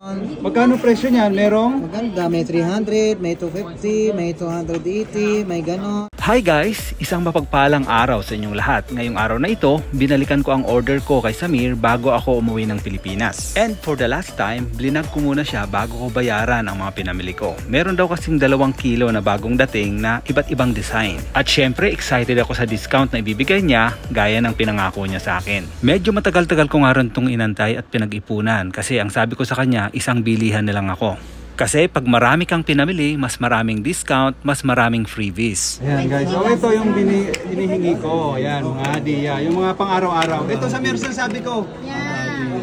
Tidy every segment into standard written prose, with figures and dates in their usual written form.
Magkano presyo niyan? Merong? Maganda, may 300, may 250, may 280, may gano'n. Hi guys! Isang mapagpalang araw sa inyong lahat. Ngayong araw na ito, binalikan ko ang order ko kay Samir bago ako umuwi ng Pilipinas. And for the last time, blinag ko muna siya bago ko bayaran ang mga pinamili ko. Meron daw kasing 2 kilo na bagong dating na iba't ibang design. At syempre, excited ako sa discount na ibibigay niya gaya ng pinangako niya sa akin. Medyo matagal-tagal ko nga rin itong inantay at pinag-ipunan kasi ang sabi ko sa kanya, isang bilihan na lang ako. Kasi pag marami kang pinamili, mas maraming discount, mas maraming freebies. Ayan guys, so ito yung hinihingi ko. Ayan, mga hadiah, yung mga pang araw-araw. Ito sa Mercer sabi ko. Yan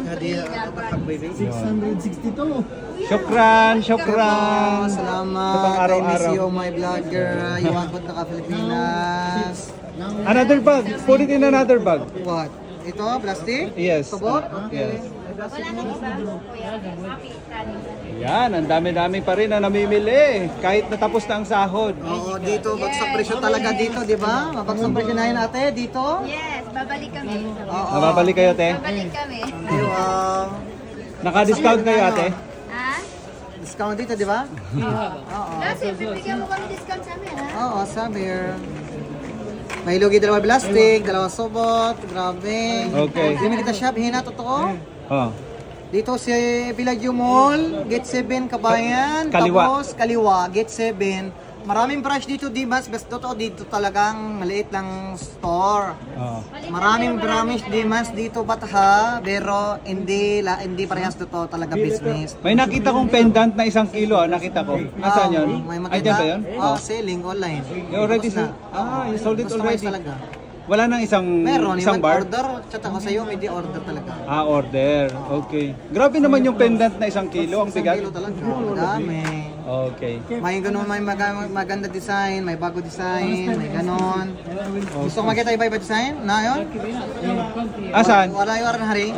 yung 662. Syukran. Salamat. Pang I miss araw-araw. you, my vlogger. You want punta ka Pilipinas. Another bag. Put it in another bag. What? Ito, plastic? Yes. Sabot? Yes. Wala na iba, kuya. Happy Yan, ang dami-dami pa rin na namimili. Kahit natapos na ang sahod. Oo, dito, bagsak presyo talaga dito, di ba? Mabagsak presyo na yun ate, dito? Yes, babalik kami. Oo. Nababalik kayo, te? Babalik kami. Ay, wow. Naka-discount kayo, ate? Ha? Discount dito, di ba? Oo. Kasi bibigyan mo kami discount sa amin, ha? Oo, Samir. May lugi 2 plastic, 2 sobot, grabe. Okay. Dito kita shop, hina, totoo? Oh. Dito si Bellagio Mall, Gate 7, Kabayan. Kaliwa. Tapos Kaliwa, Gate 7. Maraming branch dito, di mas basta totoo dito talagang maliit lang store. Oh. Maraming branch di mas dito Batha, pero hindi parehas totoo talaga business. May nakita kong pendant na 1 kilo, nakita ko. Nasaan yun? May Ay, dyan ba yun? Oh, selling online. You already Tapos na. sold? Ah, you sold it Customize already. talaga. Wala nang isang Meron, bar? order. Chat ako sa'yo, may di-order talaga. Ah, order. Okay. Grabe naman yung pendant na 1 kilo, ang 1 bigat. kilo talaga. Madami. Okay. May ganun, may maganda design, may bago design, may ganon. Gusto ko makita iba-iba design? Na yun? Asan? Wala yung aran hari.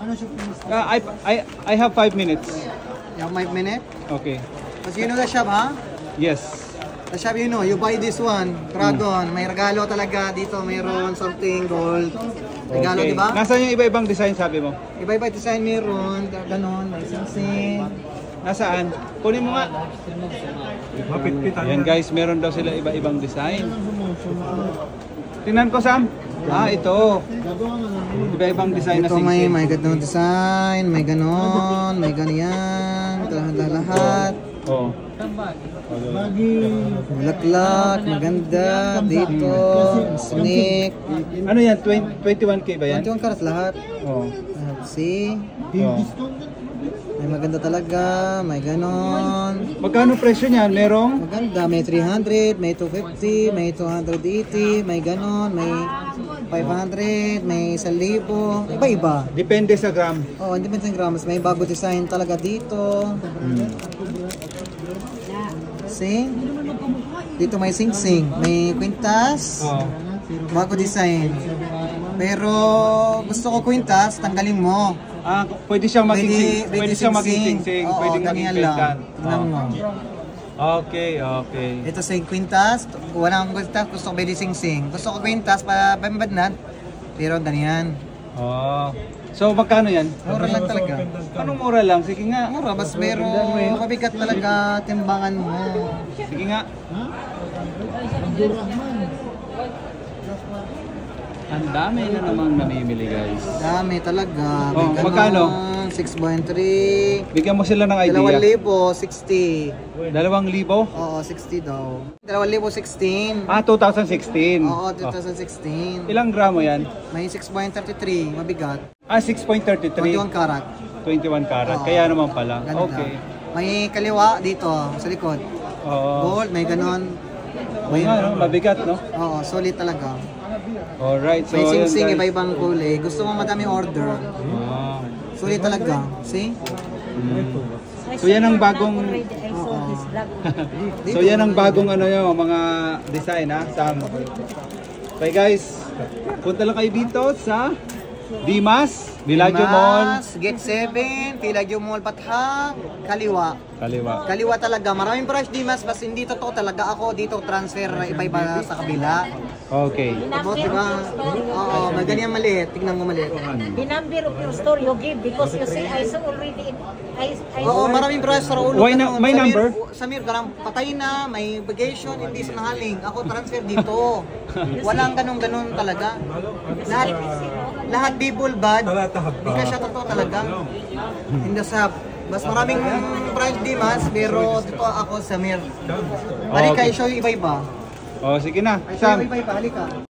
I have 5 minutes. You have 5 minutes? Okay. Because you know the shop, ha? Yes. The shop, you know, you buy this one, Dragon. May regalo talaga dito, mayroon something gold. Regalo, Okay. di ba? Nasaan yung iba-ibang design sabi mo? Iba-iba design meron, ganon, may sing-sing. Nasaan? Kunin mo nga. Yan guys, meron daw sila iba-ibang design. Tingnan ko, Sam. Ah, ito. Iba-ibang design na Ito sing-sing. may ganun design, may ganon, may ganyan, lahat. Oh. Bulaklak, maganda, dito, snake. Ano yan? 21K ba yan? 21 karat lahat. Oh. See? Oh. May maganda talaga, may ganon. Magkano presyo niyan? Merong? Maganda, may 300, may 250, may 280, may ganon, may 500, may 1,000. Iba-iba. Depende sa gram. Oh, independent grams. May bago design talaga dito. See? Dito may sing-sing, may kwintas. Oh. Bago design. Pero gusto ko kwintas, tanggalin mo. Ah, pwede siyang maging pwede siyang maging sing-sing, Oo, pwedeng maging ganyan lang. pendant. Tingnan mo. Okay, okay. Ito sa kwintas, wala akong kwintas, gusto ko pwede sing-sing. Gusto ko kwintas para pambadnad, pero ganyan. Oh. So magkano yan? Mura lang talaga. Anong mura lang? Sige nga. Mura, mas pero mabigat talaga timbangan mo. Sige nga. Ang dami na namang namimili guys. Dami talaga. Oh, May magkano? ganon, 6.3. Bigyan mo sila ng idea. 2,000, 60. 2,000? Oo, 60 daw. 2,016. Ah, 2016. Oo, 2016. Ilang gramo yan? May 6.33, mabigat. Ah, 6.33. 21 karat. 21 karat. Oo. Kaya naman pala. Ganda. Okay. May kaliwa dito, sa likod. Oo. Gold, may ganon. May ano, mabigat, no? Oo, solid talaga. Alright, so May yun sing-sing, guys. iba-ibang kulay. Gusto mo madami order. Ah. Solid talaga. See? So yan ang bagong Oo. So yan ang bagong ano yung mga design ha, Sam. Okay guys, punta lang kayo dito sa Dimas, Villaggio Mall, Dimas, Gate 7, Villaggio Mall, Patha, Kaliwa. kaliwa. Kaliwa talaga. Maraming branch Dimas, basta hindi totoo talaga ako dito transfer iba-iba sa kabila. Okay. Tapos diba? Oo, may ganyan maliit. Tignan mo maliit. The number of your store you give because you say I saw already Oo, maraming branch sa ulo. Why na- may number? Samir, garang patay na, may bagation, hindi sinahaling. Ako transfer dito. Walang ganun-ganun talaga. Lahat people bad. Hindi ka siya totoo talaga. Hindi sa mas maraming branch Dimas, pero dito ako Samir. Halika, Okay. i-show yung iba-iba. Oh, sige na. I-show Sam. yung iba-iba, halika.